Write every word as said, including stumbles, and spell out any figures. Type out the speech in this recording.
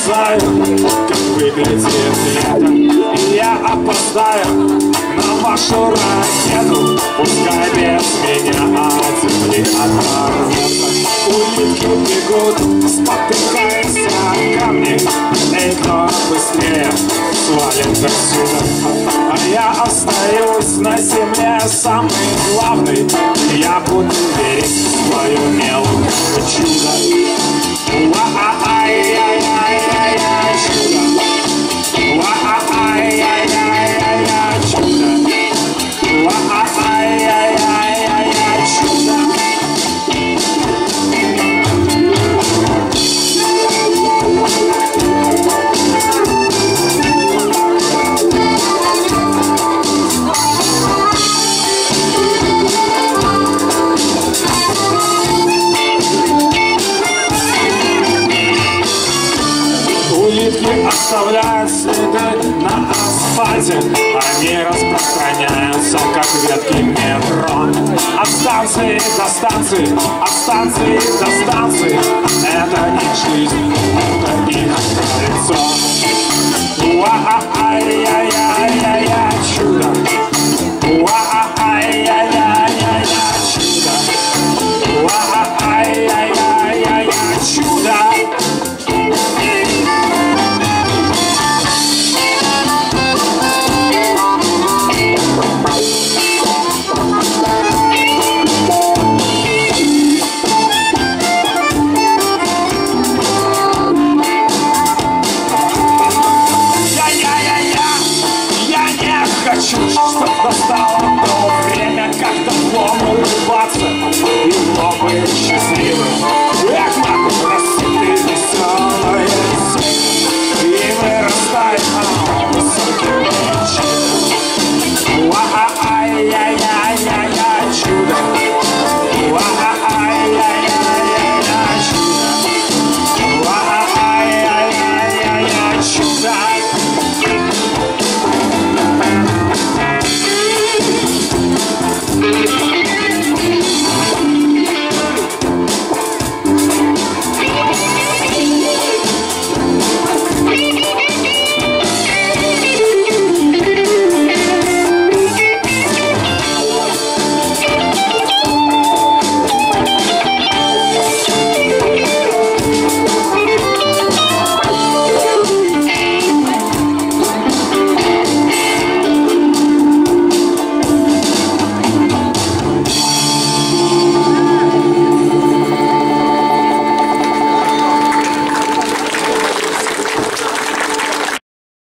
знаю, как выглядит лето, и я опоздаю на вашу ракету. Пускай без меня от земли оторвется. Улитки бегут, спотыкаясь о камни. Эй, кто быстрее свалит отсюда? А я остаюсь на земле самый главный. Я буду верить в свое мелкое чудо. Ай-яй-яй-яй-яй, чудо. Ай-яй-яй-яй-яй, чудо. Ай-яй-яй-яй-яй, чудо. Улитки оставляют следы на асфальте. Они распространяются, как ветки метро. От станции до станции, от станции до станции. Это их жизнь, это их лицо. Ай-яй-яй-яй-яй, чудо. Ай-яй-яй-яй-яй, чудо. Ай-яй-яй-яй-яй, чудо. Хочу, чтоб достало.